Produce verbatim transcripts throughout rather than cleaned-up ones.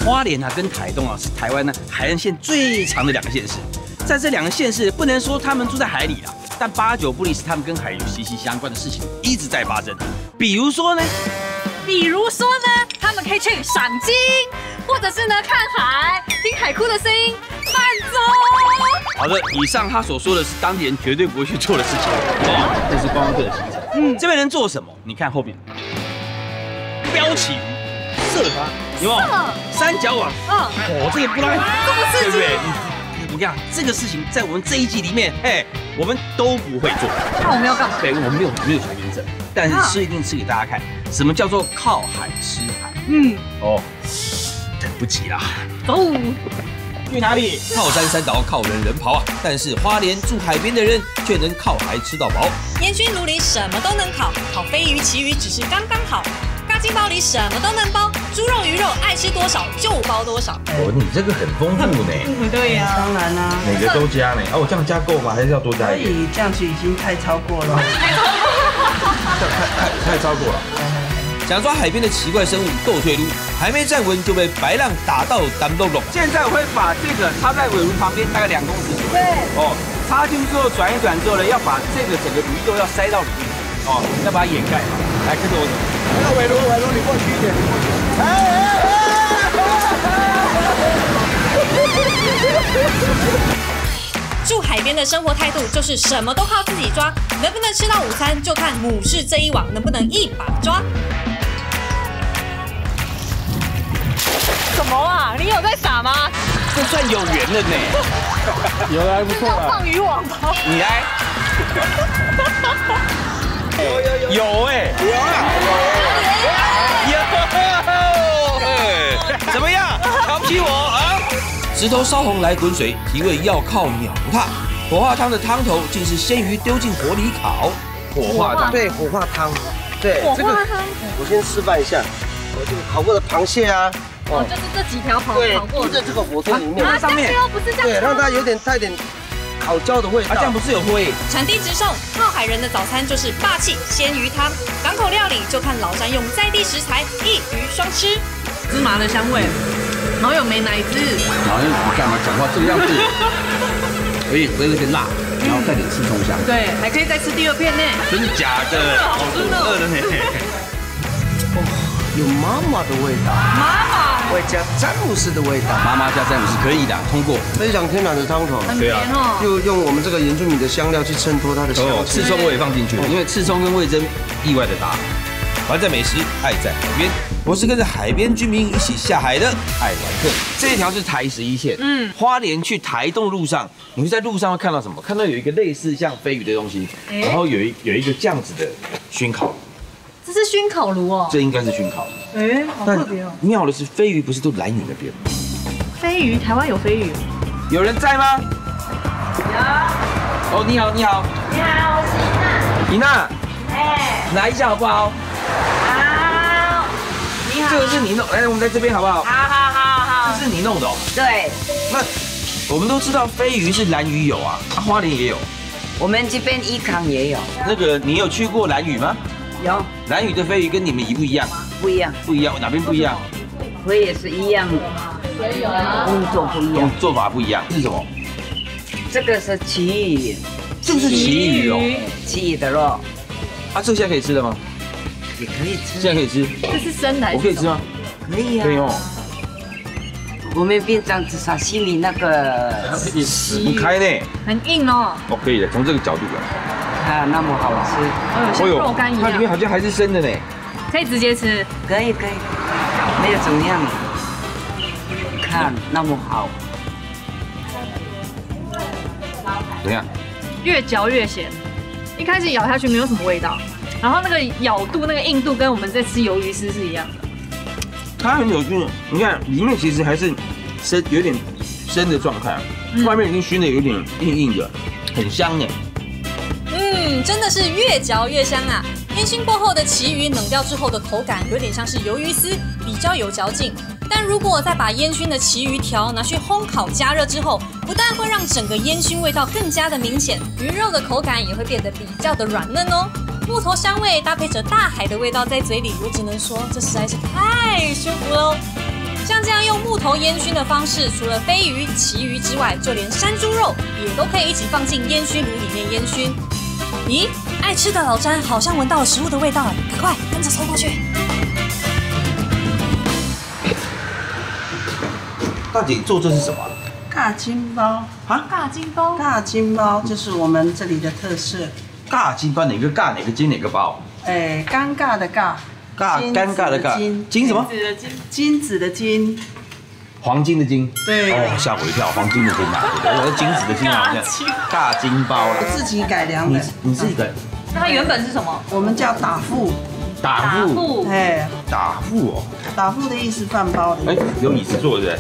花莲啊跟台东啊是台湾呢海岸线最长的两个县市，在这两个县市不能说他们住在海里啦，但八九不离十，他们跟海有息息相关的事情一直在发生。比如说呢， 比如说呢，他们可以去赏鲸，或者是呢看海，听海哭的声音，慢走。 好的，以上他所说的是当地人绝对不会去做的事情，哦，这是观光客的行程。嗯，这边能做什么？你看后面，标旗鱼、射它，有没有？三角网，嗯，哦，这个不赖， 这么刺激， 对不对？你看这个事情在我们这一季里面，哎，我们都不会做。 那我们要干嘛？ 对，我们没有没有小编证，但是吃一定吃给大家看，什么叫做靠海吃海？嗯，哦，等不及啦， 走。 去哪里？ 靠山山倒，靠人人跑啊！但是花莲住海边的人却能靠海吃到饱。 烟熏炉里什么都能烤，烤飞鱼、旗鱼只是刚刚好。嘎金包里什么都能包，猪肉、鱼肉爱吃多少就包多少。 哦，你这个很丰富呢。 对呀， 当然啦， 每个都加呢。啊，我这样加够吗？还是要多加一点？ 所以这样子已经太超过了， 太太太超过了。 想抓海边的奇怪生物斗退路，还没站稳就被白浪打到单洞洞。 现在我会把这个插在尾鱼旁边，大概两公尺左右。对。哦，插进去之后转一转之后呢，要把这个整个鱼肉要塞到里面。哦，要把它掩盖好。来，跟着我走。 那尾鱼，尾鱼，你过去一点，你过去。哎哎哎！住海边的生活态度就是什么都靠自己抓，能不能吃到午餐就看母氏这一网能不能一把抓。 什么啊？你有在傻吗？ 这算有缘了呢。 有的还不错啊。放渔网吗？ 你来。有有有。有哎。有啊。有。怎么样？瞧不起我啊？ 石头烧红来滚水，提味要靠鸟踏。火化汤的汤头竟是鲜鱼丢进火里烤。 火化汤，对，火化汤，对， 火化汤。 我先示范一下，我这个烤过的螃蟹啊， 哦，就是这几条烤烤过的，在这个火堆里面， 啊，上面不是这样， 对，让它有点带点烤焦的味道， 啊，这样不是有灰？ 产地直送，靠海人的早餐就是霸气鲜鱼汤，港口料理就看老山用在地食材，一鱼双吃。 芝麻的香味，然后有美乃滋， 好像你干嘛讲话这个样子？可以，可以有点辣，然后带点刺葱香。 对，还可以再吃第二片呢。 真的假的？好饿了呢。 哦，有妈妈的味道。 妈妈会加詹姆斯的味道。 妈妈加詹姆斯可以的，通过。 非常天然的汤头。 很甜哦。 就用我们这个原住民的香料去衬托它的香气。 刺葱我也放进去了，因为刺葱跟味噌意外的搭。 玩在美食，爱在海边。我是跟着海边居民一起下海的爱玩客。 这一条是台十一线，嗯，花莲去台东路上，你会在路上会看到什么？看到有一个类似像飞鱼的东西，欸、然后有一有一个这样子的熏烤。 这是熏烤炉哦。 这应该是熏烤。 哎、欸，好特别哦。 妙的是，飞鱼不是都兰屿那边吗？ 飞鱼，台湾有飞鱼。 有人在吗？ 有。 哦，你好，你好。 你好，我是伊娜。伊娜。 哎。 来一下好不好？ 好。你好。 这个是你弄，来，我们在这边好不好？ 好好好好。 这是你弄的哦。 对。 那我们都知道飞鱼是兰屿有啊，啊花莲也有。 我们这边义康也有。 那个你有去过兰屿吗？ 有。 兰屿的飞鱼跟你们一不一样？ 不一样。 不一样，哪边不一样？ 我也是一样的。工作不一样。 做法不一样，是什么？ 这个是旗鱼。 这是旗鱼哦。 旗鱼的肉。 啊，这个现在可以吃的吗？ 也可以吃。 现在可以吃。 这是生的还是？ 我可以吃吗？ 可以啊。 可以哦。 我们平常吃沙西米那个撕不开呢。 很硬哦。 哦，可以的，从这个角度来。 啊，那么好吃。 哦，像肉干一样。 它里面好像还是生的呢。 可以直接吃。 可以可以，没有怎么样。看那么好。 怎么样？ 越嚼越咸，一开始咬下去没有什么味道，然后那个咬度、那个硬度跟我们在吃鱿鱼丝是一样的。 它很有趣，你看里面其实还是生，有点生的状态，嗯、外面已经熏的有点硬硬的，很香呢。 嗯，真的是越嚼越香啊！烟熏过后的旗鱼冷掉之后的口感有点像是鱿鱼丝，比较有嚼劲。但如果再把烟熏的旗鱼条拿去烘烤加热之后，不但会让整个烟熏味道更加的明显，鱼肉的口感也会变得比较的软嫩哦。木头香味搭配着大海的味道在嘴里，我只能说这实在是太舒服喽。像像这样用木头烟熏的方式，除了飞鱼、旗鱼之外，就连山猪肉也都可以一起放进烟熏炉里面烟熏。咦，爱吃的老詹好像闻到了食物的味道，赶快跟着凑过去。 大姐做这是什么？ 尬金包啊， 大金包， 尬金包就是我们这里的特色。 尬金包哪个尬哪个金哪个包？ 哎，尴尬的尬， 尬尴尬的尬， 金金什么？ 金子的金， 黄金的金。 对哦，吓我一跳，黄金的金啊！我是金子的金啊，尬金包啦。 自己改良的。 你自己改？ 那它原本是什么？ 我们叫打腹。 打腹。 哎， 打腹哦。 打腹的意思，饭包的意思。 哎，有椅子坐对不对？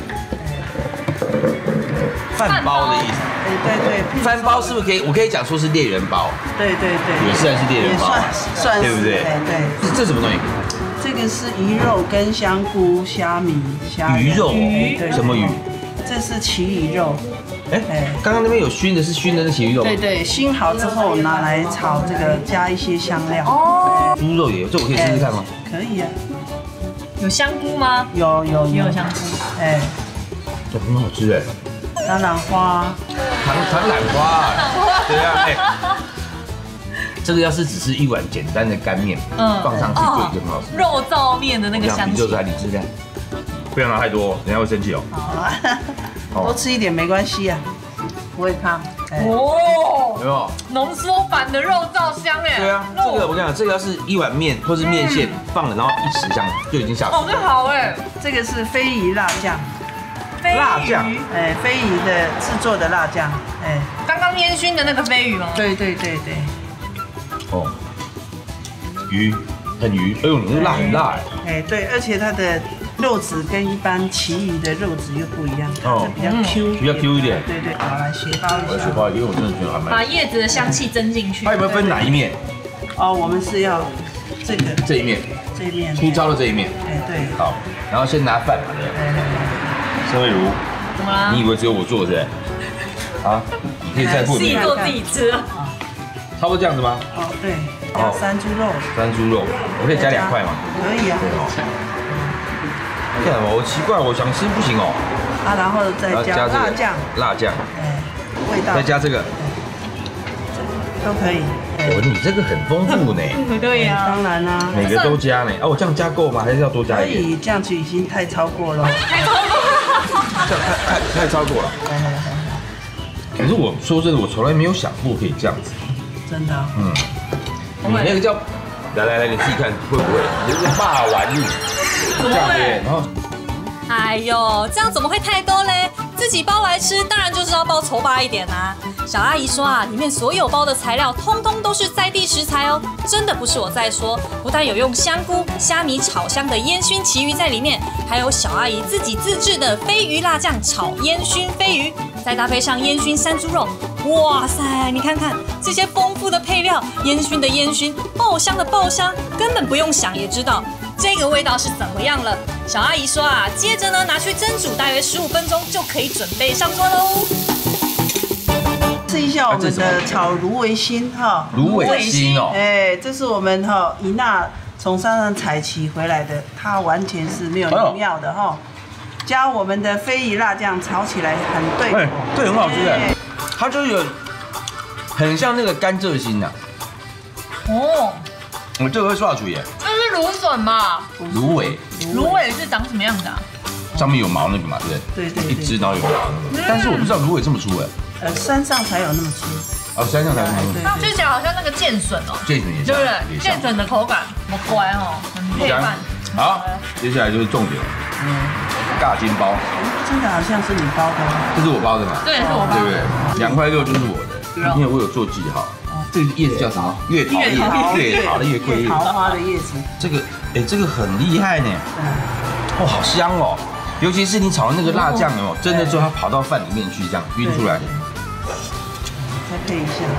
饭包的意思。 哎，对对。 饭包是不是可以？我可以讲说是猎人包。 对对对。 也算是猎人包。 算算是。 对不对？ 哎对。 这这什么东西？ 这个是鱼肉跟香菇、虾米、虾鱼肉鱼什么鱼？ 这是旗鱼肉。 哎哎，刚刚那边有熏的，是熏的那旗鱼肉。 对对，熏好之后拿来炒，这个加一些香料。哦。 猪肉也有，这我可以试试看吗？ 可以啊。 有香菇吗？ 有有也有香菇。 哎， 这很好吃哎。 橄榄花。 糖糖榄花。对啊，哎。这个要是只是一碗简单的干面，嗯，放上去就已经很好吃。 肉燥面的那个香气。 就在你吃看，不要拿太多，人家会生气哦。 好，多吃一点没关系啊，不会胖。 哦， 有没有？ 浓缩版的肉燥香哎。 对啊，这个我跟你讲，这个要是一碗面或是面线放了，然后一匙香就已经下去。 哦，这好哎。这个是飞鱼辣酱。 辣酱。 哎，飞鱼的制作的辣酱。哎， 刚刚烟熏的那个飞鱼吗？ 对对对对。 哦，鱼很鱼，哎呦，你这辣很辣哎。 哎，对，而且它的肉质跟一般旗鱼的肉质又不一样，哦，比较 Q， 比较 Q 一点。 对对，好，来血包一下。 我血包，因为我真的觉得还蛮。 把叶子的香气增进去。 它有没有分哪一面？ 哦，我们是要这个这一面， 这一面粗糙的这一面。 哎，对。 好，然后先拿饭嘛，对不对？盛慧茹， 怎么了？ 你以为只有我做是不是？啊，你可以再做。 自己做自己吃。 差不多这样子吗？ 哦，对，加山猪肉。 山猪肉，我可以加两块吗？ 可以啊。 干什么？我奇怪，我想吃不行哦。 啊，然后再加辣酱。 辣酱。 哎，味道。 再加这个。 都可以。 哦，你这个很丰富呢。 对呀。 当然啦。 每个都加呢。啊，我这样加够吗？还是要多加一点？ 可以，这样就已经太超过了。 太超过了。 太太太超过了。可是我说真的，我从来没有想过可以这样子。 真的。 嗯。你那个叫，来来来，你自己看会不会？你是霸王玉，这样子，然后。 哎呦，这样怎么会太多嘞？自己包来吃，当然就是要包稠巴一点啊。小阿姨说啊，里面所有包的材料，通通都是在地食材哦，真的不是我在说。不但有用香菇、虾米炒香的烟熏旗鱼在里面，还有小阿姨自己自制的飞鱼辣酱炒烟熏飞鱼，再搭配上烟熏山猪肉，哇塞，你看看这些丰富的配料，烟熏的烟熏，爆香的爆香，根本不用想也知道这个味道是怎么样了。小阿姨说啊，接着呢拿去蒸煮大约十五分钟就可以准备上桌喽。 试一下我们的炒芦苇心哈， 芦苇心哦， 哎，这是我们哈伊娜从山上采集回来的，它完全是没有农药的哈。加我们的飞鱼辣酱炒起来很对口， 对，很好吃的，它就是有很像那个甘蔗心呐。 哦， 我这个会刷出耶。 这是芦笋吧？ 芦苇， 芦苇是长什么样的啊？ 上面有毛那个嘛，对不对？对对。 一只然后有毛那个，但是我不知道芦苇这么粗哎。 呃，山上才有那么粗。 哦，山上才有那么粗。 它吃起来好像那个剑笋哦。 剑笋也对不对？剑笋的口感好乖哦，很配饭。 好，接下来就是重点，嗯，尬金包。 真的好像是你包的。 这是我包的嘛？ 对，是我包的。 对不对？两块肉就是我的，因为我有做记号。这个叶子叫什么？月桃叶，月桃的月桂叶， 桃花的叶子。 这个，哎，这个很厉害呢。哦，好香哦。尤其是你炒的那个辣酱哦，蒸的时候它跑到饭里面去，这样晕出来。 再配一下。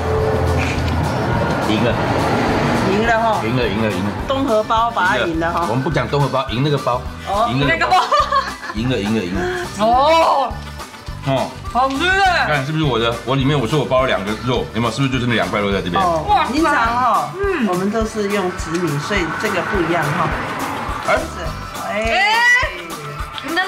赢了。 赢了哈。 赢了，赢了，赢了。 东河包把它赢了哈。 我们不讲东河包，赢那个包。 哦， 赢那个包。 赢了，赢了，赢了。 哦。 哦， 好吃哎！ 看是不是我的？我里面我说我包了两个肉，有没有？是不是就是那两块肉在这边？ 哦，哇，平常哈，嗯，我们都是用紫米，所以这个不一样哈。 哎， 哎，你的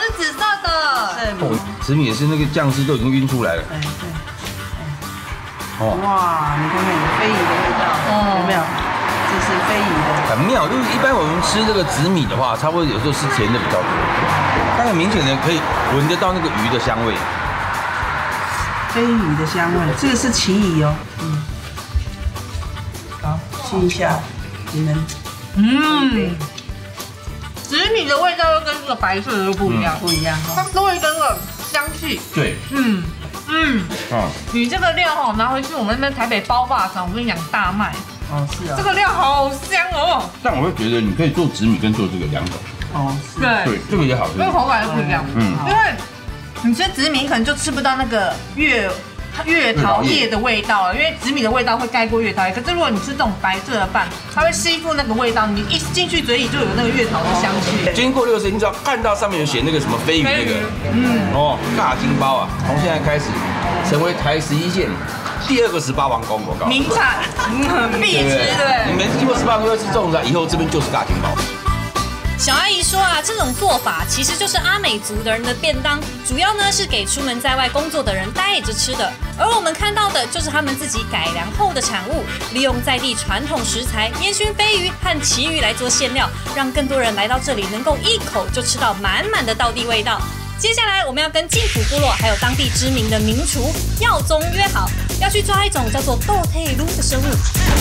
哦，紫米也是那个酱汁都已经晕出来了。 哎对。 哦， 哇，你看看有飞鱼的味道，有没有？这是飞鱼的。 很妙，就是一般我们吃这个紫米的话，差不多有时候是甜的比较多，但很明显的可以闻得到那个鱼的香味。 飞鱼的香味，这个是旗鱼哦。嗯。好，亲一下，你们。 嗯。紫米的味道又跟这个白色的又不一样， 不一样它多一个那个香气。 对。 嗯嗯。 啊。 你这个料哈拿回去，我们那边台北包霸场，我跟你讲大卖。 哦，是啊。 这个料好香哦。 但我会觉得你可以做紫米跟做这个两种。 哦， 对。 对，这个也好吃。 这个口感又不一样。 嗯。 因为你吃紫米可能就吃不到那个月月桃叶的味道了，因为紫米的味道会盖过月桃叶。可是如果你吃这种白色的饭，它会吸附那个味道，你一进去嘴里就有那个月桃的香气。 经过六十，你只要看到上面有写那个什么飞鱼那个，嗯，哦，大金包啊，从现在开始成为台十一线第二个十八王公，我告诉你， 名产，必吃，对。 你们经过十八个月吃这种的，以后这边就是大金包。 小阿姨说啊，这种做法其实就是阿美族的人的便当，主要呢是给出门在外工作的人带着吃的。而我们看到的就是他们自己改良后的产物，利用在地传统食材烟熏飞鱼和旗鱼来做馅料，让更多人来到这里能够一口就吃到满满的道地味道。接下来我们要跟净土部落还有当地知名的名厨耀宗约好，要去抓一种叫做豆退撸的生物。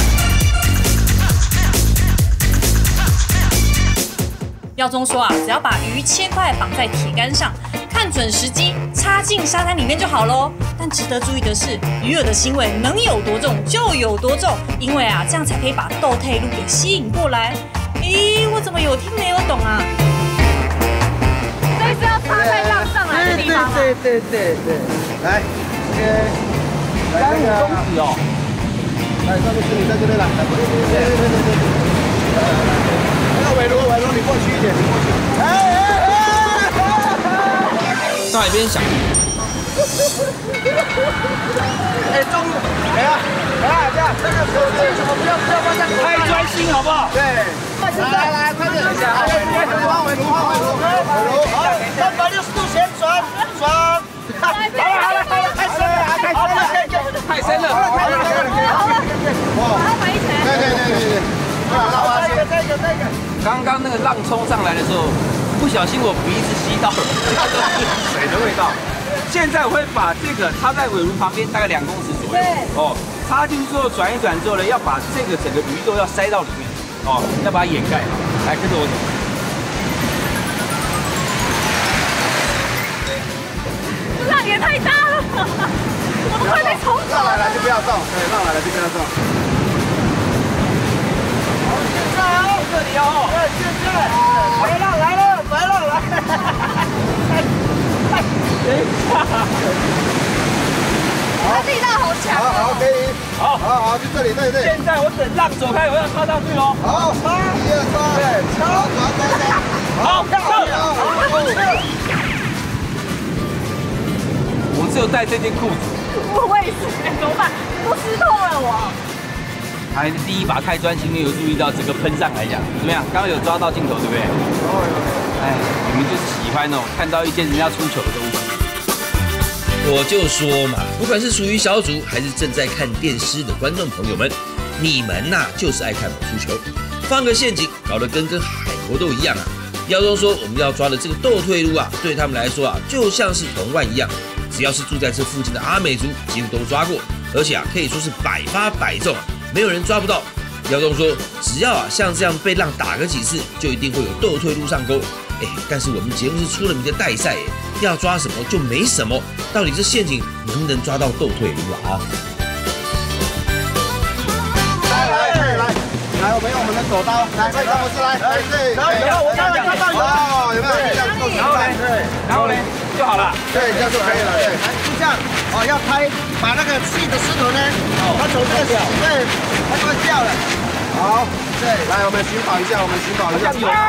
耀宗说啊，只要把鱼切块绑在铁杆上，看准时机插进沙滩里面就好喽。但值得注意的是，鱼饵的腥味能有多重就有多重，因为啊，这样才可以把豆退路给吸引过来。咦，我怎么有听没有懂啊？所以是要插在浪上来的地方吗？ 对对对对对，来，三五公尺哦。来，上面是你在这边来，对对对对对对。伟如，伟如，你过去一点，你过去。哎哎哎！ 到海边想。 哎，中午，来啊，来啊，这样，这个手机什么不要不要放在口袋， 太专心好不好？ 对，来来，快点，伟如，伟如，伟如，好，三百六十度旋转，转。好了好了好了，太深了，太深了， 太深了， 好了可以了可以了可以了，哇， 把它摆起来。 对对对对对。 再一个，再一个，再一个。 刚刚那个浪冲上来的时候，不小心我鼻子吸到了水的味道。现在我会把这个插在尾炉旁边，大概两公尺左右。对。哦，插进去之后转一转之后呢，要把这个整个鱼肉要塞到里面，哦，要把它掩盖好。来，跟着我走。 浪也太大了，我都快被冲走了。 浪来了就不要动，对，浪来了就不要动。 这里哦， 对，现在白浪来了，白浪来了。 等一下， 它力道好强。 好好，可以。好，好好，就这里，对对。 现在我等浪走开，我要插上去喽。 好，一二三，对，插，转转转。 好，上。我只有带这件裤子。 我也是，怎么办？都湿透了我。 还是第一把开专心，没有注意到这个喷上来讲，怎么样？刚刚有抓到镜头，对不对？有有有。哎，你们就是喜欢哦，看到一些人家出糗的东西。 我就说嘛，不管是属于小组还是正在看电视的观众朋友们，你们呐、啊、就是爱看我出糗，放个陷阱，搞得跟跟海螺都一样啊。耀宗说我们要抓的这个豆退路啊，对他们来说啊，就像是铜腕一样，只要是住在这附近的阿美族，几乎都抓过，而且啊可以说是百发百中啊。没有人抓不到。耀宗说，只要啊像这样被浪打个几次，就一定会有豆退路上钩。哎，但是我们节目是出了名的代赛，哎，要抓什么就没什么。到底这陷阱能不能抓到豆退路啊？ 来来来来，来，我们用我们的手刀，来，这张不是来，来对， 然后我刚刚看到有， 哦，有没有？然后呢？对， 然后呢就好了。 对，这样就可以了。对，就这样。哦，要拍，把那个细的石头呢，它从这个对，它就会掉了。好，对，来，我们寻宝一下，我们寻宝一下。有。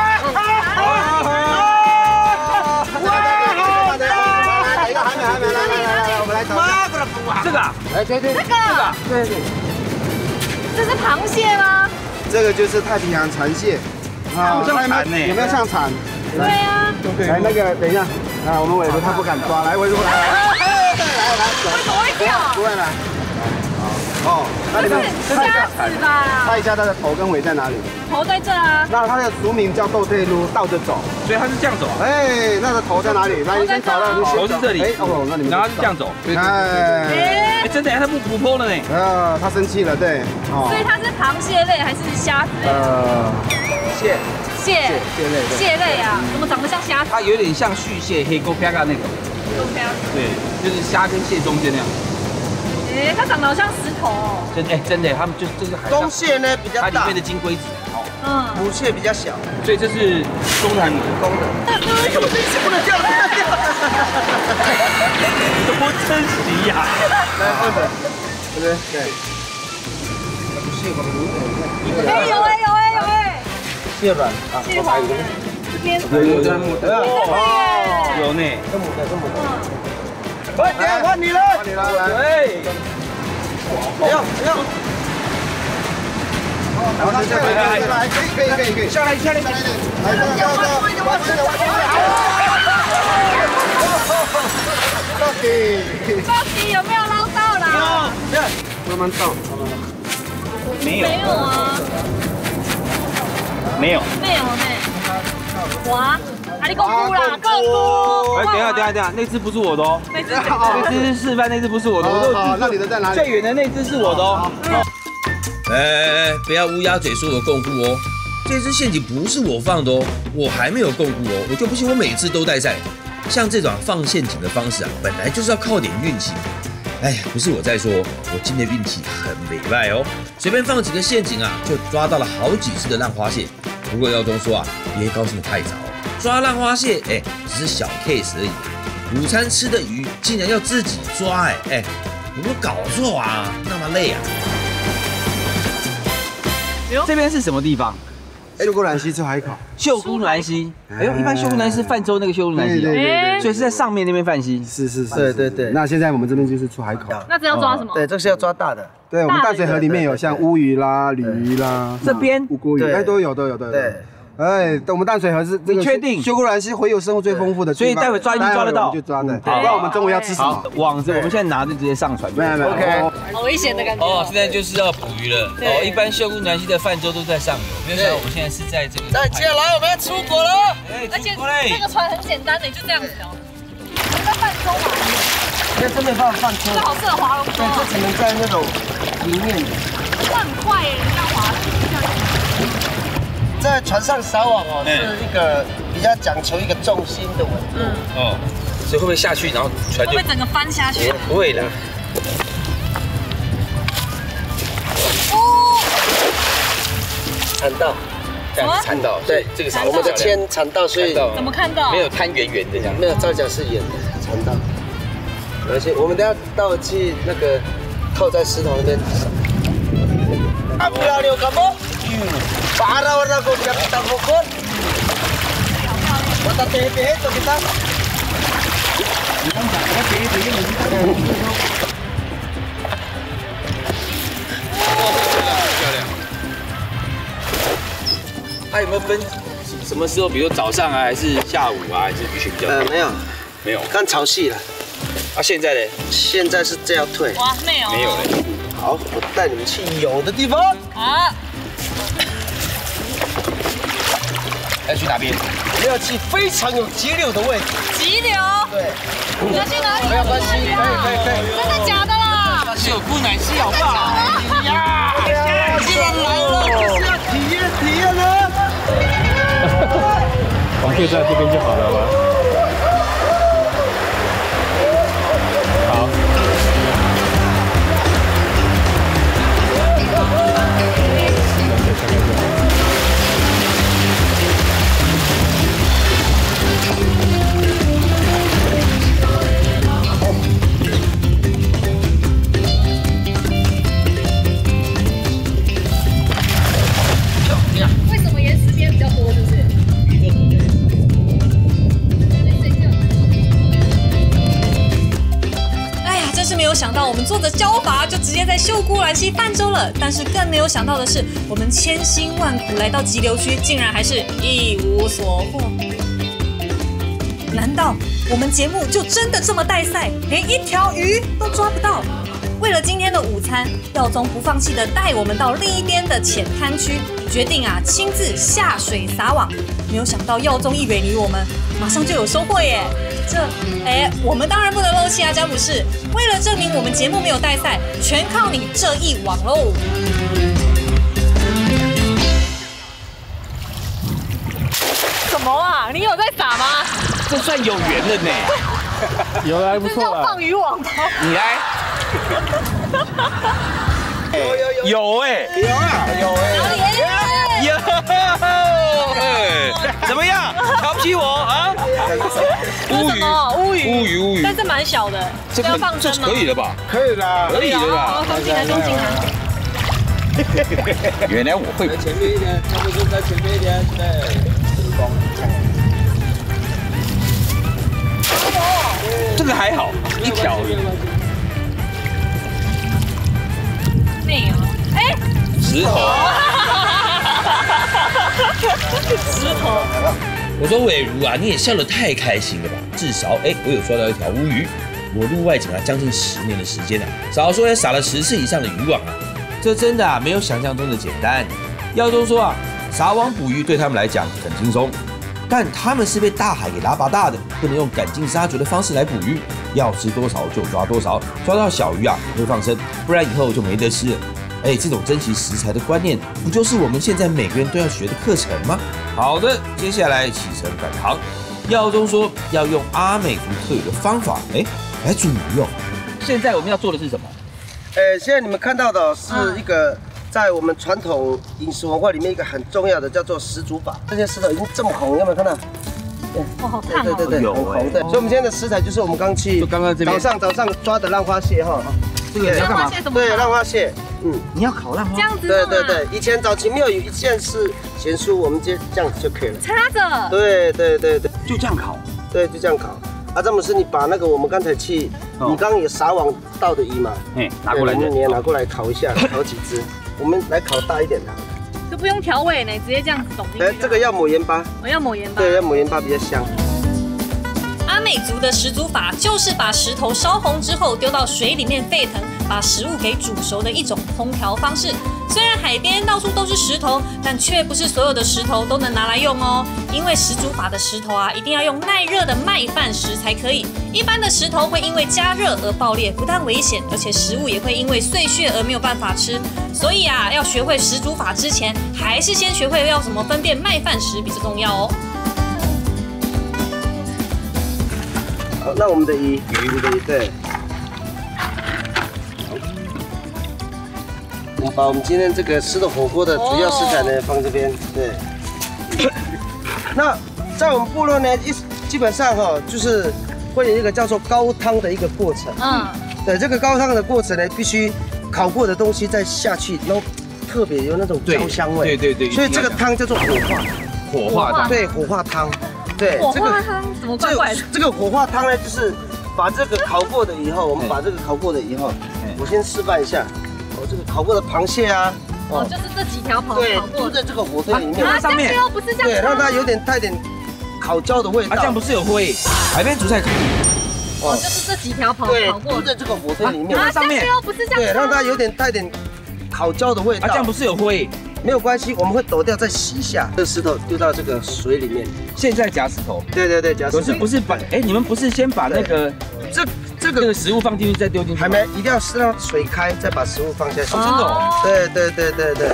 来一个，还没，还没，来来来来，我们来找一下。 这个啊， 哎，对对， 这个， 对对。 这是螃蟹吗？ 这个就是太平洋蚕蟹。 啊，像蚕呢， 有没有像蚕？ 对啊。 来那个，等一下，啊，我们伟如他不敢抓，来伟如来，来来来， 为什么会跳？ 不会来。哦，那你们瞎子吧？ 猜一下它的头跟尾在哪里？ 头在这啊。 那它的俗名叫斗退路，倒着走， 所以它是这样走啊。 哎，那个头在哪里？来，你先找到， 头是这里。 哎，哦，那你们然后是这样走。 哎， 哎，真的，它不不剖了呢。 呃，它生气了，对。 哦。所以它是螃蟹类还是虾子类？ 呃，蟹。 蟹蟹类。 蟹类啊，怎么长得像虾子？ 它有点像续蟹黑沟啪嘎那个。 黑沟啪。 对，就是虾跟蟹中间那样。 哎，它长得好像石头哦。 真哎，真的，他们就这个海上。 公蟹呢比较大， 它里面的金龟子。 嗯。 母蟹比较小， 所以这是公的还是母的？ 公的。哎呦，这是不能掉，不能掉。 多珍惜呀！ 来，日本，对不对？对。蟹黄母的。 哎，有哎有哎有哎。 蟹卵啊， 蟹黄的。这边。 有有的母的。 哦，有呢。 这母的，这母的。快点，换你了！换你了，来！ 对， 不要不要！然后下来，下来，可以可以可以可以，下来下来，来来来，来来来，我一个我一个我一个，到底到底有没有捞到啦？ 有，慢慢倒，慢慢倒。 没有， 没有啊， 没有， 没有呢。哇！啊！你够估啦，够估！ 哎，等一下，等一下，等一下，那只不是我的哦。 那只那只是示范，那只不是我的。 好，那你的在哪里？ 最远的那只是我的哦。 哎哎哎，不要乌鸦嘴说我共估哦，这只陷阱不是我放的哦，我还没有共估哦，我就不信我每次都带赛。像这种放陷阱的方式啊，本来就是要靠点运气。哎呀，不是我在说，我今天的运气很美败哦，随便放几个陷阱啊，就抓到了好几只的浪花蟹。不过耀宗说啊，别高兴太早。抓浪花蟹，哎，只是小 case 而已。午餐吃的鱼竟然要自己抓，哎哎，有没有搞错啊？那么累啊？ 这边是什么地方？ 秀姑兰溪出海口。 秀姑兰溪，哎呦，一般秀姑兰溪是泛舟那个秀姑兰溪， 对对对， 所以是在上面那边泛溪。 是是是， 对对对。 那现在我们这边就是出海口。 那这要抓什么？ 对，这是要抓大的。 对，我们淡水河里面有像乌鱼啦、鲤鱼啦， 这边乌龟鱼，哎，都有都有都有。 对。 哎，我们淡水河是这个， 你确定？ 秀姑兰溪洄游生物最丰富的， 所以待会抓一定抓得到， 就抓的。好，不然我们中午要吃什么？ 网子我们现在拿着直接上船。 没有没有 ，OK。 好危险的感觉。 哦，现在就是要捕鱼了。哦，一般秀姑兰溪的泛舟都在上游，没有想到我们现在是在这个。 再接下来我们要出国了。 而且这个船很简单的，就这样子哦。你在泛舟嘛？ 这真没办法泛舟。 这好适合划龙舟。 对，这只能在那种里面。 这很快耶，你这样划。 在船上撒网哦，是一个比较讲求一个重心的稳定。 嗯。哦，所以会不会下去，然后船就会不会整个翻下去？ 不会的。 哦。 缠到。 这样子缠到，对，这个我们的铅缠到，所以怎么看到？ 没有摊圆圆的这样。 没有造假是圆的，缠到。而且我们等下到去那个靠在石头那边。啊，不要溜干嘛？Para warna kau kita pokok. Kita T P itu kita. 漂亮。它有没有分什么时候？比如早上啊，还是下午啊，还是鱼群比较多？ 呃，没有， 没有， 看潮汐了。 啊，现在呢？ 现在是这样退。 哇，没有。 没有嘞。 好，我带你们去有的地方。 好。 要去哪边？ 我们要去非常有急流的位置。 急流？ 对。 你要去哪里？ 没有关系，可以可以可以。 真的假的啦？ 秀姑兰溪好不好？ 哎呀，既然来了，就是要体验体验呢。 网就在这边就好了吗？好。 为什么岩石边比较多？是不是？哎呀，真是没有想到，我们做着教法就直接在秀姑兰溪泛舟了。但是更没有想到的是，我们千辛万苦来到急流区，竟然还是一无所获。 难道我们节目就真的这么带赛，连一条鱼都抓不到？为了今天的午餐，耀宗不放弃的带我们到另一边的浅滩区，决定啊亲自下水撒网。没有想到耀宗一远离我们，马上就有收获耶！这，哎，我们当然不能漏气啊，詹姆士。为了证明我们节目没有带赛，全靠你这一网喽！什么啊？你有在撒吗？ 这算有缘了呢。 有还不错啊。放渔网吗？ 你来。有有有有哎， 有啊有哎，有哎，怎么样？瞧不起我啊？ 乌鱼乌鱼乌鱼乌鱼， 但是蛮小的，这要放生吗？ 可以了吧？ 可以啦， 可以了吧？ 放进来，放进来。原来我会。 在前面一点，差不多在前面一点，对。 这个还好，一条。 没有，哎， 石头。 石头。 我说伟如啊，你也笑得太开心了吧？至少哎，我有抓到一条乌鱼。我入外景啊，将近十年的时间啊，少说也撒了十次以上的渔网啊。这真的啊，没有想象中的简单。耀宗说啊，撒网捕鱼对他们来讲很轻松。但他们是被大海给拉拔大的，不能用赶尽杀绝的方式来捕鱼，要吃多少就抓多少，抓到小鱼啊会放生，不然以后就没得吃了。哎，这种珍惜食材的观念，不就是我们现在每个人都要学的课程吗？好的，接下来启程赶航。耀宗说要用阿美族特有的方法，哎，来煮鱼哦。 现在我们要做的是什么？ 呃，现在你们看到的是一个。在我们传统饮食文化里面，一个很重要的叫做石煮法。这些石头已经这么红，有没有看到？ 哇，好烫哦！ 对对对，很红。对，所以我们今天的食材就是我们刚去， 就刚刚这边早上早上抓的浪花蟹哈。 这个你要干嘛？ 对，浪花蟹， 嗯，你要烤浪花。 这样子。 对对对，以前早期没有有一件是咸酥，我们直接这样子就可以了。 插着。 对对对对， 就这样烤。 对，就这样烤。啊，詹姆斯，你把那个我们刚才去，你刚刚有撒网到的鱼嘛？ 哎，拿过来， 你也拿过来烤一下，烤几只。我们来烤大一点的， 都不用调味呢，直接这样子懂进去。 哎，这个要抹盐巴， 我要抹盐巴。 对，要抹盐巴比较香。 阿美族的石煮法就是把石头烧红之后丢到水里面沸腾，把食物给煮熟的一种烹调方式。虽然海边到处都是石头，但却不是所有的石头都能拿来用哦。因为石煮法的石头啊，一定要用耐热的麦饭石才可以。一般的石头会因为加热而爆裂，不但危险，而且食物也会因为碎屑而没有办法吃。所以啊，要学会石煮法之前，还是先学会要怎么分辨麦饭石比较重要哦。 好，那我们的鱼，鱼的鱼，对。我们把我们今天这个吃的火锅的主要食材呢放这边，对。那在我们部落呢，一基本上哈、哦，就是会有一个叫做高汤的一个过程。嗯。对，这个高汤的过程呢，必须烤过的东西再下去，然后特别有那种焦香味。 对对 对, 对。 所以这个汤叫做火化。 火化汤。 对，火化汤。对。 火化汤怎么怪怪的？ 这个火化汤呢，就是把这个烤过的以后，我们把这个烤过的以后，我先示范一下。哦，这个烤过的螃蟹啊， 哦，就是这几条烤对， 烤过， 就在这个火堆里面， 啊，上面不是这样， 对，让它有点带点烤焦的味道。 啊，这样不是有灰？海边煮菜烤。 哦，就是这几条烤烤过， 就在这个火堆里面， 啊，上面不是这样， 对，让它有点带点烤焦的味道。 啊，这样不是有灰？ 没有关系，我们会抖掉再洗一下。这个石头丢到这个水里面， 现在夹石头。 对对对，夹石头。 可是不是把哎，你们不是先把那个这。这个食物放进去再丢进去， 还没，一定要让水开，再把食物放下去。 真的哦？ 对对对对对。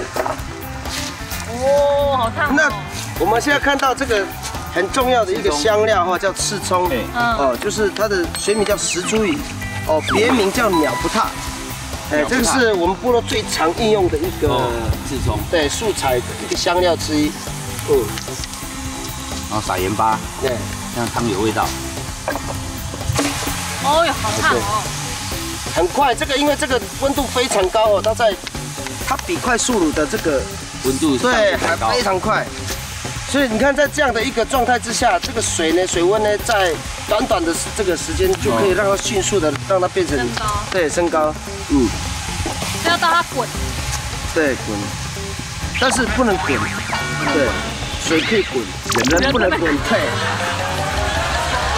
哦，好烫。 那我们现在看到这个很重要的一个香料哈，叫刺葱。哦，就是它的学名叫石茱萸，哦，别名叫鸟不踏。哎，这个是我们部落最常应用的一个刺葱， 对，素材一个香料之一。嗯。 然后撒盐巴， 对， 让汤有味道。 哦哟，好烫哦！ 很快，这个因为这个温度非常高哦，它在它比快速卤的这个温度对还非常快，所以你看在这样的一个状态之下，这个水呢水温呢在短短的这个时间就可以让它迅速的让它变成升高， 对升高，嗯， 要到它滚， 对滚，但是不能滚，对，水可以滚，人不能滚，对。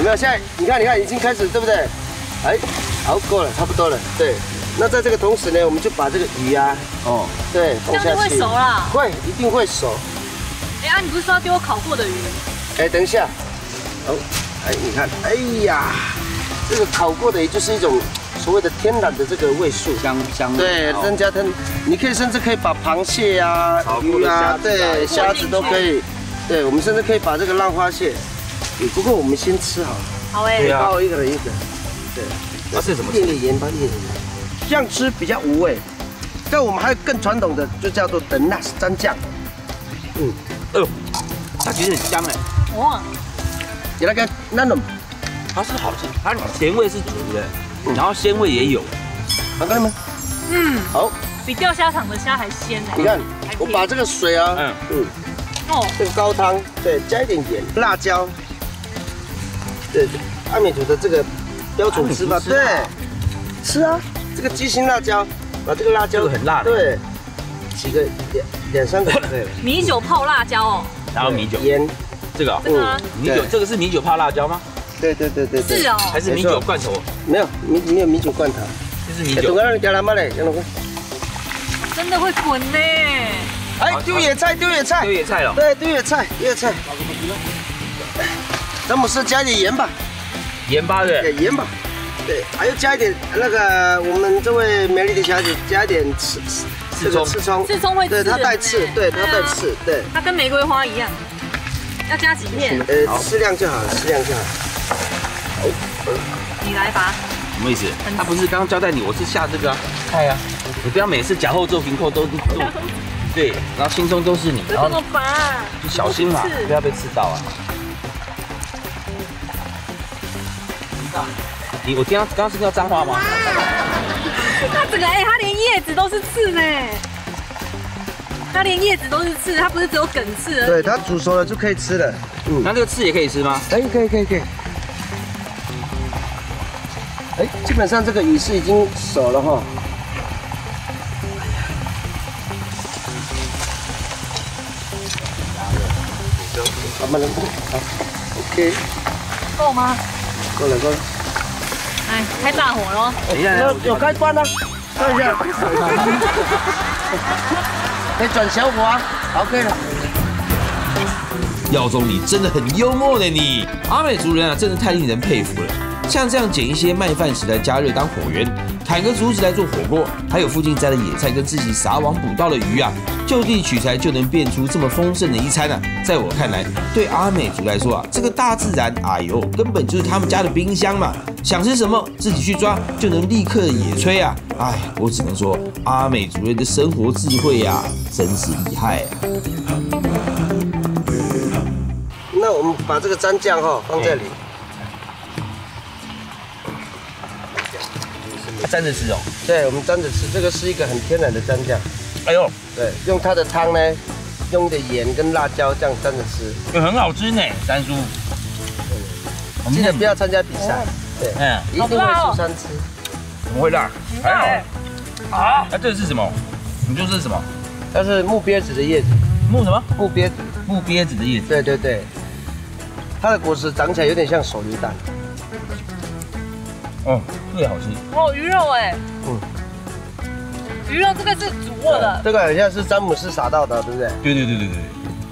没有？现在你看，你看，已经开始，对不对？哎，好，够了，差不多了。对，那在这个同时呢，我们就把这个鱼啊，哦，对，放下去。 这样就会熟啦。 会，一定会熟。 哎啊，你不是说要给我烤过的鱼？ 哎，等一下。好，哎，你看，哎呀，这个烤过的也就是一种所谓的天然的这个味素， 香香味。 对，增加它，你可以甚至可以把螃蟹呀、鱼啊，对，虾子都可以。对，我们甚至可以把这个浪花蟹。不过我们先吃好了。 好哎。 对啊。一个人一个。对。 那是什么？ 一点点盐巴，一点点盐。这样吃比较无味。但我们还有更传统的，就叫做的 nuts 蘸酱。 嗯。哎呦，它其实很香哎。 哇。 你那个那种， 它是好吃，它甜味是足的，然后鲜味也有。 看到没？ 嗯。 好。 比钓虾场的虾还鲜哎。 你看，我把这个水啊，嗯嗯。哦，这个高汤，对，加一点盐、辣椒，对，阿美族的这个标准吃法，对，吃啊，这个鸡心辣椒，把这个辣椒， 这个很辣的， 对，几个两两三个，对， 米酒泡辣椒哦， 然后米酒盐， 这个， 这个米酒，这个是米酒泡辣椒吗？ 对对对对， 是哦， 还是米酒罐头？ 没有米没有米酒罐头， 这是米酒。 真的会滚呢。 哎，丢野菜，丢野菜， 丢野菜了。 对，丢野菜，野菜。詹姆斯加一点盐吧， 盐巴对， 盐吧，对，还要加一点那个我们这位美丽的小姐加一点刺刺葱， 刺葱， 刺葱会对，它带刺，对，它带刺，对， 它跟玫瑰花一样，要加几片？ 呃，适量就好，适量就好。 你来吧。 什么意思？他不是刚刚交代你，我是下这个啊，菜啊，你不要每次假后做平扣都都。对，然后心中都是你，然后就小心嘛，不要被刺到啊！你我听到刚刚是叫脏话吗？ 它整个哎，它连叶子都是刺呢，它连叶子都是刺，它不是只有梗刺。 对，它煮熟了就可以吃了。 嗯，那这个刺也可以吃吗？ 可以，可以，可以，可以。哎，基本上这个鱼是已经熟了哈。慢点，好 ，OK， 够吗？ 够了，够了。 哎，开大火喽！ 等一下， 有有开关啊，看一下。可以转小火啊 ，OK 了。 耀宗，你真的很幽默呢，你阿美族人啊，真的太令人佩服了。像这样捡一些麦饭石来加热当火源，砍个竹子来做火锅，还有附近摘的野菜跟自己撒网捕到的鱼啊，就地取材就能变出这么丰盛的一餐啊！在我看来，对阿美族来说啊，这个大自然，哎呦，根本就是他们家的冰箱嘛，想吃什么自己去抓，就能立刻野炊啊！哎，我只能说阿美族人的生活智慧呀、啊，真是厉害啊！ 那我们把这个蘸酱哈放这里。 沾着吃哦， 对，我们沾着吃，这个是一个很天然的蘸酱。 哎呦， 对，用它的汤呢，用一点盐跟辣椒这样蘸着吃， 也很好吃呢，三叔。 我们记得不要参加比赛，对，嗯，一定会输三次。 怎么会辣？还好。啊，那这是什么？你说这是什么？ 它是木鳖子的叶子。 木什么？ 木鳖子。 木鳖子的叶子。 对对对，它的果实长起来有点像手榴弹。 哦，最好吃。 哦，鱼肉哎。嗯。鱼肉这个是煮过的。 这个好像是詹姆斯撒到的，对不对？ 对对对对对。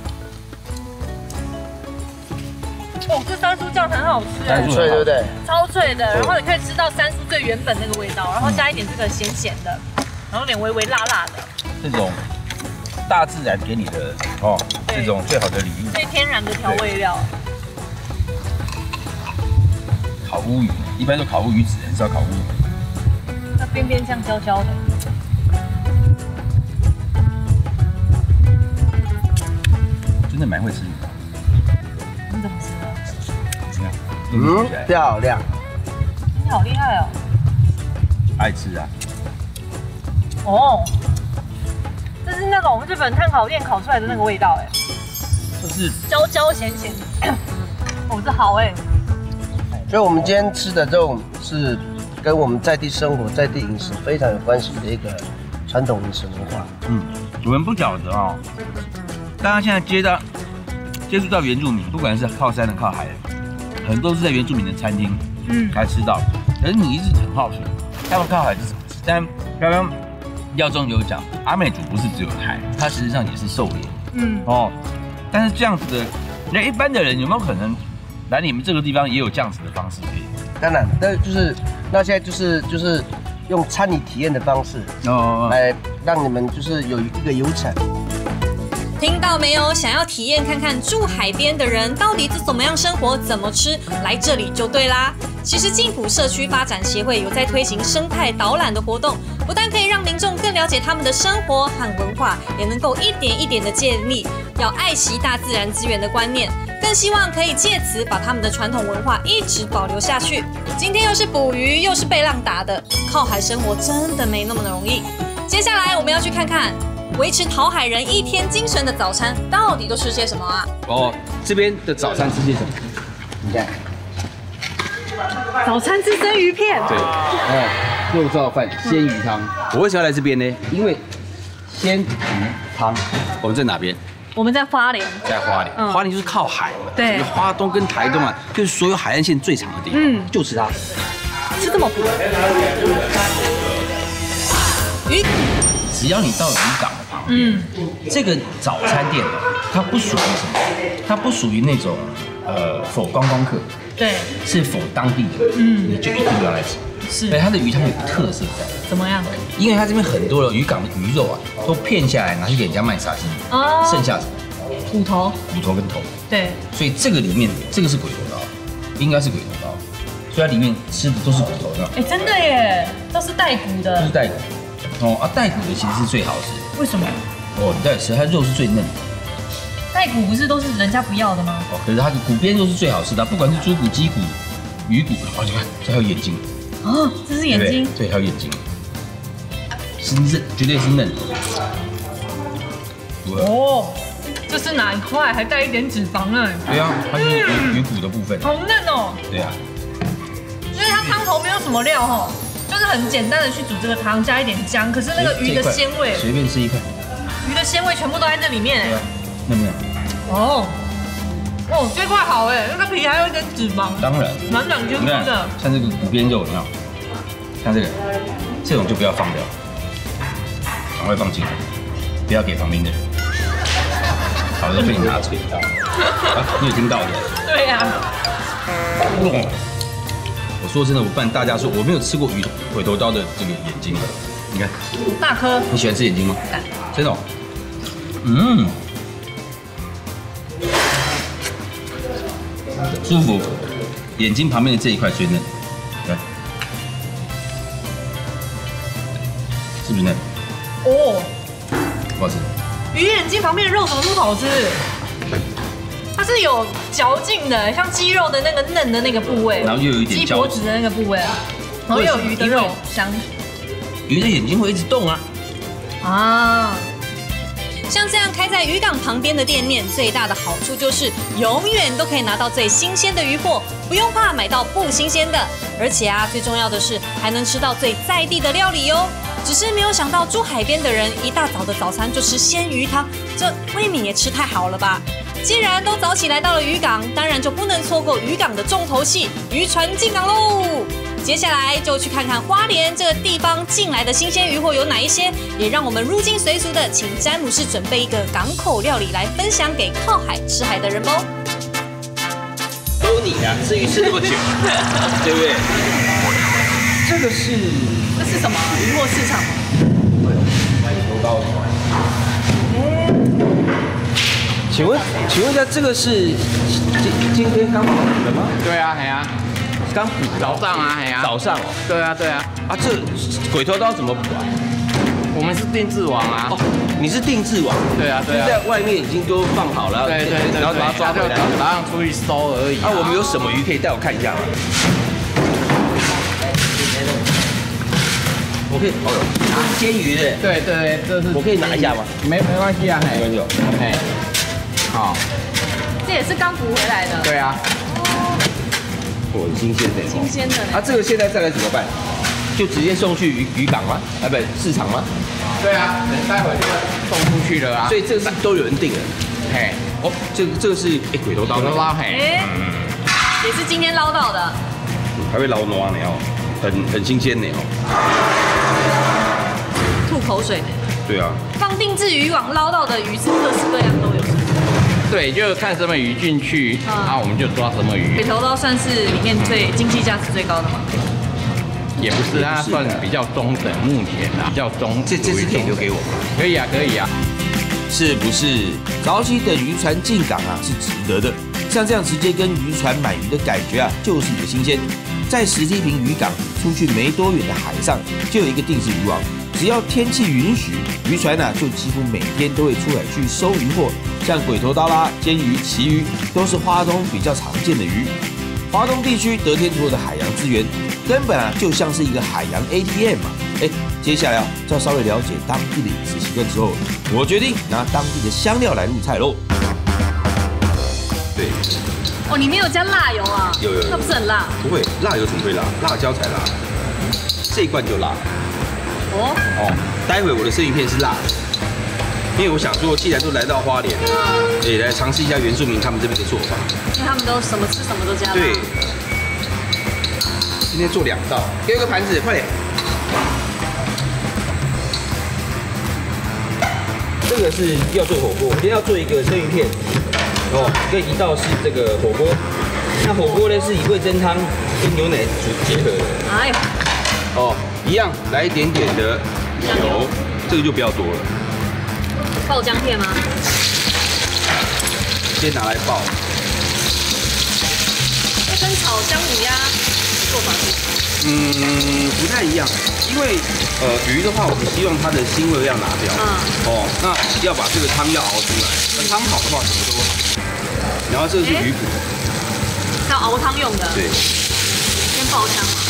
哦，这山酥酱很好吃， 很脆，对不对？ 超脆的，然后你可以吃到山酥最原本那个味道，然后加一点这个咸咸的，然后有点微微辣辣的。 这种大自然给你的哦，这种最好的礼物。 最天然的调味料。 烤乌鱼，一般都烤乌鱼子，很少烤乌鱼。 那边边酱焦焦的。 真的蛮会吃鱼的。 你怎么吃的？ 怎么样？ 嗯，漂亮。 你好厉害哦。 爱吃啊。 哦，这是那种日本炭烤店烤出来的那个味道哎。 就是焦焦咸咸。哦，这好哎。 所以我们今天吃的这种是跟我们在地生活、在地饮食非常有关系的一个传统饮食文化。 嗯，我们不晓得哦，大家现在接到接触到原住民，不管是靠山的、靠海的， 很多是在原住民的餐厅嗯才吃到，可是你一直很好奇，他们靠海是怎么吃？但刚刚耀中有讲，阿美族不是只有海，它实际上也是狩猎。嗯哦，但是这样子的，那一般的人有没有可能来你们这个地方也有这样子的方式可以？ 当然，那就是那现在就是就是用参与体验的方式哦，来让你们就是有一个游程。 听到没有？想要体验看看住海边的人到底是怎么样生活、怎么吃，来这里就对啦。其实静浦社区发展协会有在推行生态导览的活动，不但可以让民众更了解他们的生活和文化，也能够一点一点的建立要爱惜大自然资源的观念，更希望可以借此把他们的传统文化一直保留下去。今天又是捕鱼，又是被浪打的，靠海生活真的没那么容易。接下来我们要去看看维持讨海人一天精神的早餐到底都吃些什么啊？ 哦，这边的早餐吃些什么？ 你看， 早餐吃生鱼片。 对，哦，肉燥饭、鲜鱼汤。我为什么要来这边呢？因为鲜鱼汤，我们在哪边？ 我们在花莲。 在花莲，嗯、花莲就是靠海嘛。 对。 花东跟台东啊，就是所有海岸线最长的地方。嗯，就吃它。 吃这么补。 鱼。只要你到渔港的旁边，嗯，这个早餐店它不属于什么？它不属于那种呃否观光客， 对， 是否当地的，嗯，你就一定要来吃。 是， 哎，它的鱼汤有特色在。 怎么样？ 因为它这边很多的渔港的鱼肉啊，都片下来拿去给人家卖沙鸡，哦，剩下什么？ 骨头， 骨头跟头。 对， 所以这个里面这个是鬼头刀，应该是鬼头刀，所以它里面吃的都是骨头的。 哎，真的耶，都是带骨的， 都是带骨。哦啊，带骨的其实是最好吃。 为什么？ 哦，你带吃，它肉是最嫩的。 带骨不是都是人家不要的吗？ 哦，可是它的骨边肉是最好吃的，不管是猪骨、鸡骨、鱼骨，哦，你看这还有眼睛。 哦，这是眼睛。 对，还有眼睛，是嫩，绝对是嫩。 哦，这是哪一块？还带一点脂肪呢？ 对啊，它是鱼鱼骨的部分。 好嫩哦。 对啊。 所以它汤头没有什么料哦。就是很简单的去煮这个汤，加一点姜，可是那个鱼的鲜味， 随便吃一块， 鱼的鲜味全部都在这里面。 有没有？ 哦，哦，这块好哎，那个皮还有一点脂肪， 当然， 软软 Q Q 的。 像这个骨边肉有没有？像这个，这种就不要放掉，赶快放进来，不要给旁边的人，好的被你拿嘴到。啊，你有听到的？ 对呀。 我说真的，我不然大家说我没有吃过鱼鬼头刀的这个眼睛，你看大颗。 你喜欢吃眼睛吗？真的、哦，嗯，舒服。眼睛旁边的这一块最嫩，来，是不是嫩？ 哦， 不好吃。 鱼眼睛旁边的肉怎么那么好吃？它是有嚼劲的，像鸡肉的那个嫩的那个部位， 然后又有一点鸡脖子的那个部位，然后又有鱼的肉香。 鱼的眼睛会一直动啊。 啊， 像这样开在渔港旁边的店面，最大的好处就是永远都可以拿到最新鲜的鱼货，不用怕买到不新鲜的。而且啊，最重要的是还能吃到最在地的料理哦。只是没有想到住海边的人一大早的早餐就吃鲜鱼汤，这未免也吃太好了吧？既然都早起来到了渔港，当然就不能错过渔港的重头戏——渔船进港喽！接下来就去看看花莲这个地方进来的新鲜鱼货有哪一些，也让我们入境随俗的请詹姆士准备一个港口料理来分享给靠海吃海的人吧。 都你啊，吃鱼吃那么久，对不对？这个是这是什么？鱼货市场吗？ 多高？请问，请问一下，这个是今今天刚捕的吗？ 对啊，哎呀， 刚捕早上啊，哎呀， 早上哦。 对啊，对啊。 啊，这鬼头刀怎么捕啊？ 我们是定制网啊。哦， 你是定制网？ 对啊，对啊。 就在外面已经都放好了， 对对对， 然后把它抓回来， 马上出去收而已。 啊，我们有什么鱼可以带我看一下吗？我可以，哦哟，鲜鱼的。 对对，这是。 我可以拿一下吗？ 没没关系啊， 没关系哦。 哎，好。 这也是刚捕回来的。 对啊。 哦，新鲜的。 新鲜的。 啊，这个现在再来怎么办？就直接送去渔渔港吗？啊，不，市场吗？ 对啊，待会就送出去了啊。 所以这个是都有人订了。 嘿， 哦，这个这个是哎鬼头刀。 鬼头刀嘿。 嗯。 也是今天捞到的， 还会捞挪呢哦，很很新鲜呢哦。 吐口水呢。 对啊。 放定制渔网捞到的鱼是各式各样都有。 对，就看什么鱼进去，然后我们就抓什么鱼。 鬼头刀算是里面最经济价值最高的吗？ 也不是，它算比较中等，目前啊比较中。 这这只可以留给我吗？ 可以啊，可以啊。 是不是早起等渔船进港啊是值得的？像这样直接跟渔船买鱼的感觉啊，就是一个新鲜。在石梯坪渔港出去没多远的海上，就有一个定制渔网。只要天气允许，渔船呢、啊、就几乎每天都会出海去收渔获，像鬼头刀啦、煎鱼、旗鱼，都是花东比较常见的鱼。华东地区得天独厚的海洋资源，根本啊就像是一个海洋 A T M 嘛。哎，接下来啊，要稍微了解当地的饮食习惯之后，我决定拿当地的香料来入菜喽。 对。 哦，里面有加辣油啊？ 有有有。 那不是很辣？ 不会，辣油怎么会辣？辣椒才辣。这一罐就辣。哦哦，待会我的生鱼片是辣的，因为我想说，既然都来到花莲，也来尝试一下原住民他们这边的做法。 因为他们都什么吃什么都加辣。 对。今天做两道，给我个盘子，快点。这个是要做火锅，我们今天要做一个生鱼片，哦，跟一道是这个火锅。那火锅呢是以味噌汤跟牛奶所结合的。哎。哦。一样，来一点点的油，这个就不要多了。 爆姜片吗？ 先拿来爆。 这跟炒姜母鸭做法是？ 嗯，不太一样，因为呃鱼的话，我们希望它的腥味要拿掉。嗯。哦，那要把这个汤要熬出来，那汤好的话什么都好。然后这个是鱼骨。 要熬汤用的。 对。 先爆香嘛。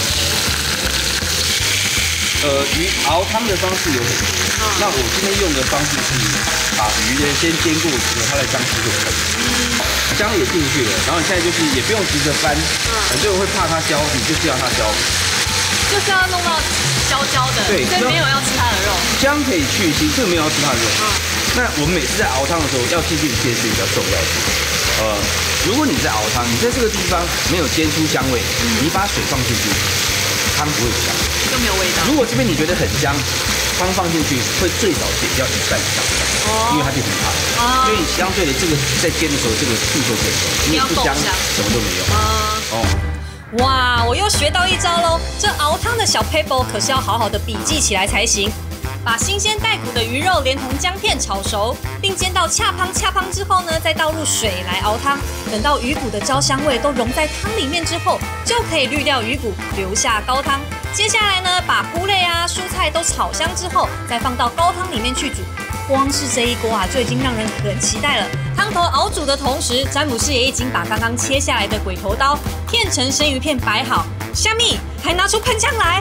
呃，鱼熬汤的方式有很多，嗯、那我今天用的方式是把鱼呢先煎过之后，它的姜汁就喷，姜也进去了，然后你现在就是也不用急着翻，嗯、很多人会怕它焦，你就是要它焦， 就是要弄到焦焦的，对，所以没有要吃它的肉。 姜可以去腥，这个没有要吃它的肉。嗯、那我们每次在熬汤的时候要记住一件事比较重要的，呃，如果你在熬汤，你在这个地方没有煎出香味，嗯、你把水放进去，汤不会香。 就没有味道。 如果这边你觉得很香，汤放进去会最少减掉一半以上，哦，因为它就很烫，哦，所以相对的这个在煎的时候，这个速度可以高，因为不香什么都没有。哦， 哇，我又学到一招喽！这熬汤的小 paper 可是要好好的笔记起来才行。把新鲜带骨的鱼肉连同姜片炒熟，并煎到恰汤恰汤之后呢，再倒入水来熬汤。等到鱼骨的焦香味都融在汤里面之后，就可以滤掉鱼骨，留下高汤。接下来呢，把菇类啊、蔬菜都炒香之后，再放到高汤里面去煮。光是这一锅啊，就已经让人很期待了。汤头熬煮的同时，詹姆士也已经把刚刚切下来的鬼头刀片成生鱼片摆好，虾米还拿出喷枪来。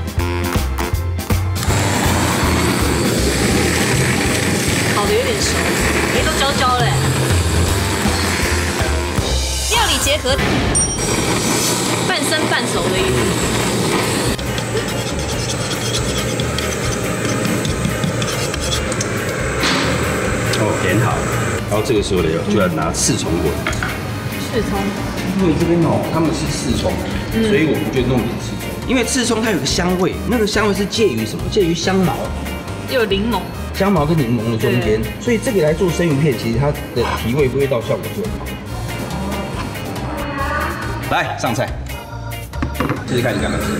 烤的有点熟，鱼都焦焦嘞。料理结合，半生半熟的意思。 哦，点好，然后这个时候呢，就要拿刺葱过来。 刺葱， 因为这边哦，他们是刺葱，嗯、所以我们就弄点刺葱。因为刺葱它有个香味，那个香味是介于什么？介于香茅， 又有柠檬。 香茅跟柠檬的中间，所以这个来做生鱼片，其实它的提味味道效果是很好。来上菜，试试看你刚刚吃。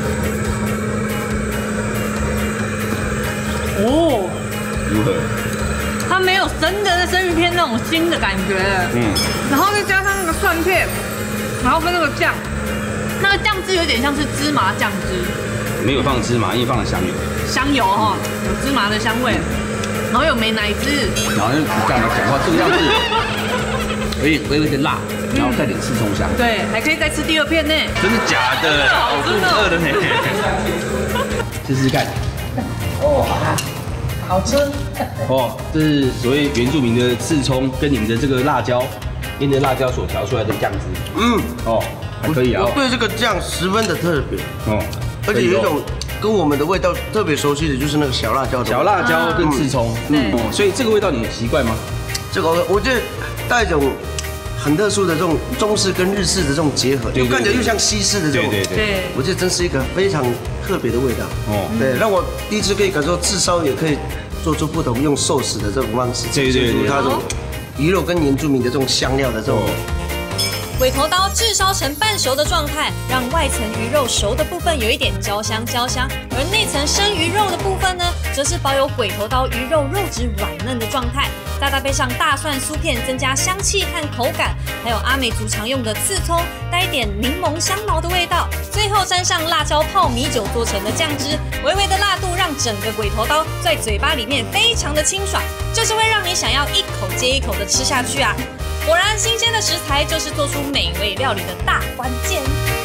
哦， 如何？ 它没有真的生鱼片那种腥的感觉，嗯，然后再加上那个蒜片，然后跟那个酱，那个酱汁有点像是芝麻酱汁， 没有放芝麻，因为放了香油。 香油哈，有芝麻的香味。然后有美乃滋， 然后你干嘛讲话这个样子？所以会有点辣，然后带点刺葱香。 对，还可以再吃第二片呢。 真的假的？ 好肚子饿了呢。试试看。哦，好吃。哦，这是所谓原住民的刺葱跟你们的这个辣椒，因着辣椒所调出来的酱汁。嗯，哦，还可以啊。 我对这个酱十分的特别。哦，而且有一种。跟我们的味道特别熟悉的就是那个小辣椒， 小辣椒跟刺葱，嗯，所以这个味道你习惯吗？ 这个我觉得带一种很特殊的这种中式跟日式的这种结合，又看起来又像西式的这种， 对对对， 我觉得真是一个非常特别的味道。哦，对，让我第一次可以感受炙烧也可以做出不同用寿司的这种方式， 对对对， 它这种鱼肉跟原住民的这种香料的这种。 鬼头刀炙烧成半熟的状态，让外层鱼肉熟的部分有一点焦香焦香，而内层生鱼肉的部分呢，则是保有鬼头刀鱼肉肉质软嫩的状态。再搭配上大蒜酥片，增加香气和口感，还有阿美族常用的刺葱，带一点柠檬香茅的味道。最后沾上辣椒泡米酒做成的酱汁，微微的辣度让整个鬼头刀在嘴巴里面非常的清爽，就是会让你想要一口接一口的吃下去啊！果然，新鲜的食材就是做出美味料理的大关键。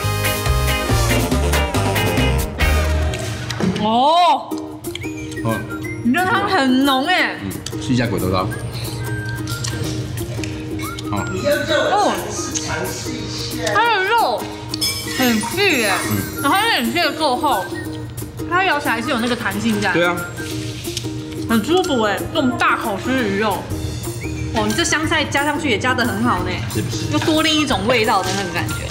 哦， 哦， 你这汤很浓哎。 嗯，试一下鬼头刀。好。 哦，它的肉很细哎，然后它很切的够厚，它咬起来是有那个弹性在。 对啊， 很舒服哎，这种大口吃鱼肉。哦，你这香菜加上去也加得很好呢， 是不是？ 又多另一种味道的那个感觉。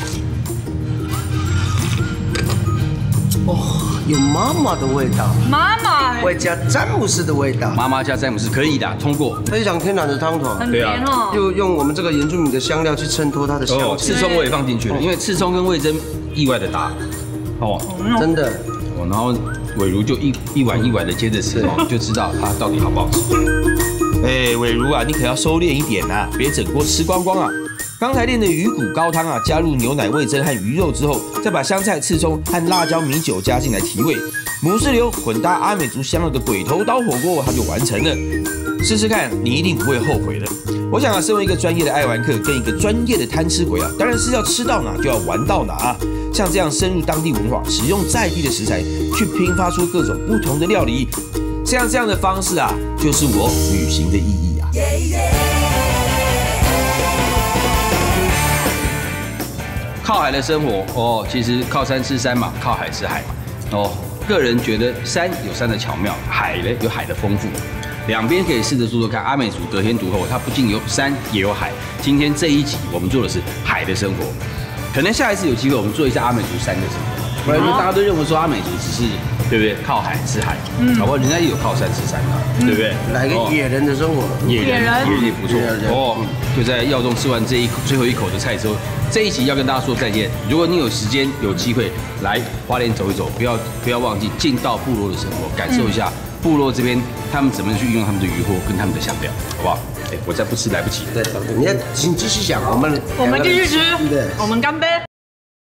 哦，有妈妈的味道， 妈妈， 外加詹姆斯的味道， 妈妈加詹姆斯可以的，通过。 非常天然的汤头， 很甜哦。 又用我们这个原住民的香料去衬托它的香气。 哦，刺葱我也放进去了，因为刺葱跟味噌意外的搭，哦， 真的。 哦，然后伟如就一一碗一碗的接着吃，哦，就知道它到底好不好吃。哎，伟如啊，你可要收敛一点啊，别整锅吃光光啊！刚才炼的鱼骨高汤啊，加入牛奶、味噌和鱼肉之后，再把香菜、刺葱和辣椒、米酒加进来提味，母士流混搭阿美族香料的鬼头刀火锅，它就完成了。试试看，你一定不会后悔的。我想啊，身为一个专业的爱玩客跟一个专业的贪吃鬼啊，当然是要吃到哪就要玩到哪啊。像这样深入当地文化，使用在地的食材，去拼发出各种不同的料理。像这样的方式啊，就是我旅行的意义啊。靠海的生活哦，其实靠山吃山嘛，靠海吃海嘛。哦，个人觉得山有山的巧妙，海呢有海的丰富，两边可以试着做做看。阿美族得天独厚，它不仅有山也有海。今天这一集我们做的是海的生活，可能下一次有机会我们做一下阿美族山的生活。不然就大家都认为说阿美族只是对不对靠海吃海，嗯，好不好？人家也有靠山吃山的，对不对？ 来个野人的生活， 野人也不错哦。就在耀中吃完这一口最后一口的菜之后，这一集要跟大家说再见。如果你有时间有机会来花莲走一走，不要不要忘记进到部落的生活，感受一下部落这边他们怎么去运用他们的渔获跟他们的香料，好不好？哎，我再不吃来不及了。 对，你要请继续讲，我们我们继续吃， 对， 我们干杯。